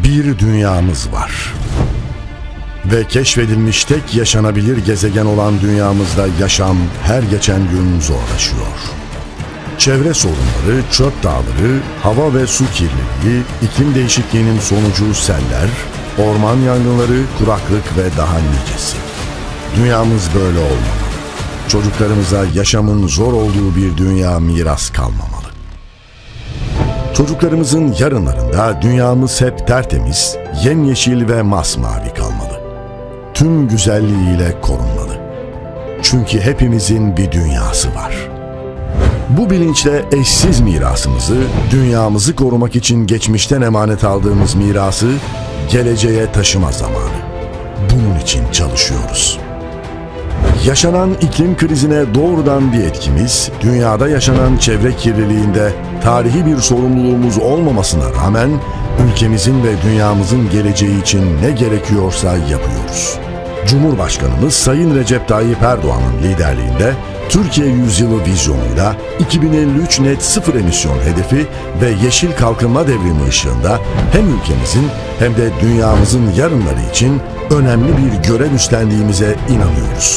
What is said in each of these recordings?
Bir dünyamız var. Ve keşfedilmiş tek yaşanabilir gezegen olan dünyamızda yaşam her geçen gün zorlaşıyor. Çevre sorunları, çöp dağları, hava ve su kirliliği, iklim değişikliğinin sonucu seller, orman yangınları, kuraklık ve daha nicesi. Dünyamız böyle olmamalı. Çocuklarımıza yaşamın zor olduğu bir dünya miras kalmamalı. Çocuklarımızın yarınlarında dünyamız hep tertemiz, yemyeşil ve masmavi kalmalı. Tüm güzelliğiyle korunmalı. Çünkü hepimizin bir dünyası var. Bu bilinçle eşsiz mirasımızı, dünyamızı korumak için geçmişten emanet aldığımız mirası geleceğe taşıma zamanı. Bunun için çalışıyoruz. Yaşanan iklim krizine doğrudan bir etkimiz, dünyada yaşanan çevre kirliliğinde tarihi bir sorumluluğumuz olmamasına rağmen ülkemizin ve dünyamızın geleceği için ne gerekiyorsa yapıyoruz. Cumhurbaşkanımız Sayın Recep Tayyip Erdoğan'ın liderliğinde Türkiye Yüzyılı vizyonuyla 2053 net sıfır emisyon hedefi ve yeşil kalkınma devrimi ışığında hem ülkemizin hem de dünyamızın yarınları için önemli bir görev üstlendiğimize inanıyoruz.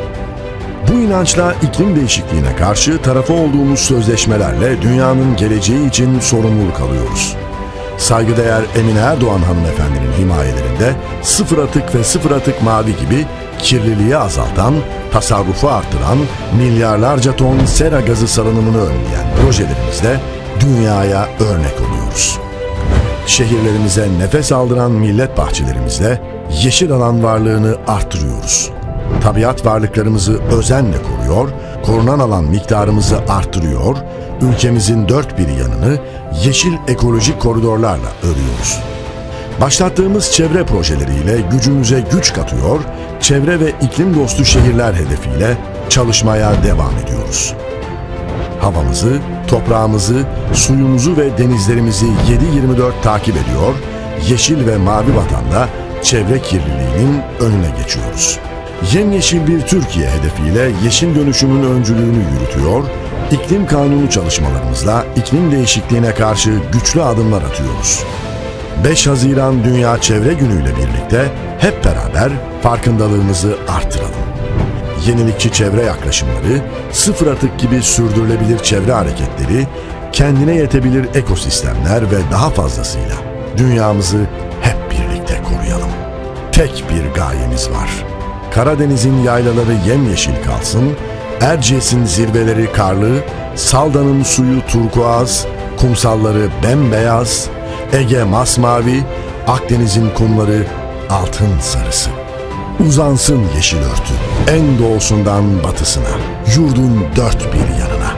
Bu inançla iklim değişikliğine karşı tarafı olduğumuz sözleşmelerle dünyanın geleceği için sorumluluk alıyoruz. Saygıdeğer Emine Erdoğan hanımefendinin himayelerinde sıfır atık ve sıfır atık mavi gibi kirliliği azaltan, tasarrufu artıran, milyarlarca ton sera gazı salınımını önleyen projelerimizle dünyaya örnek oluyoruz. Şehirlerimize nefes aldıran millet bahçelerimizle yeşil alan varlığını arttırıyoruz. Tabiat varlıklarımızı özenle koruyor, korunan alan miktarımızı arttırıyor, ülkemizin dört bir yanını yeşil ekolojik koridorlarla örüyoruz. Başlattığımız çevre projeleriyle gücümüze güç katıyor, çevre ve iklim dostu şehirler hedefiyle çalışmaya devam ediyoruz. Havamızı, toprağımızı, suyumuzu ve denizlerimizi 7/24 takip ediyor, yeşil ve mavi vatanda çevre kirliliğinin önüne geçiyoruz. Yemyeşil bir Türkiye hedefiyle yeşil dönüşümün öncülüğünü yürütüyor, iklim kanunu çalışmalarımızla iklim değişikliğine karşı güçlü adımlar atıyoruz. 5 Haziran Dünya Çevre Günü ile birlikte hep beraber farkındalığımızı artıralım. Yenilikçi çevre yaklaşımları, sıfır atık gibi sürdürülebilir çevre hareketleri, kendine yetebilir ekosistemler ve daha fazlasıyla dünyamızı hep birlikte koruyalım. Tek bir gayemiz var. Karadeniz'in yaylaları yemyeşil kalsın, Erciyes'in zirveleri karlı, Salda'nın suyu turkuaz, kumsalları bembeyaz, Ege masmavi, Akdeniz'in kumları altın sarısı. Uzansın yeşil örtü, en doğusundan batısına, yurdun dört bir yanına.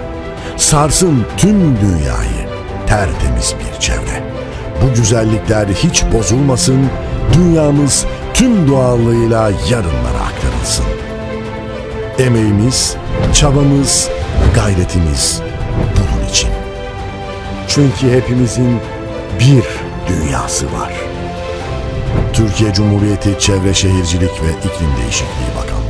Sarsın tüm dünyayı, tertemiz bir çevre. Bu güzellikler hiç bozulmasın, dünyamız tüm doğallığıyla yarınlara aktarılsın. Emeğimiz, çabamız, gayretimiz bunun için. Çünkü hepimizin bir dünyası var. Türkiye Cumhuriyeti Çevre Şehircilik ve İklim Değişikliği Bakanlığı.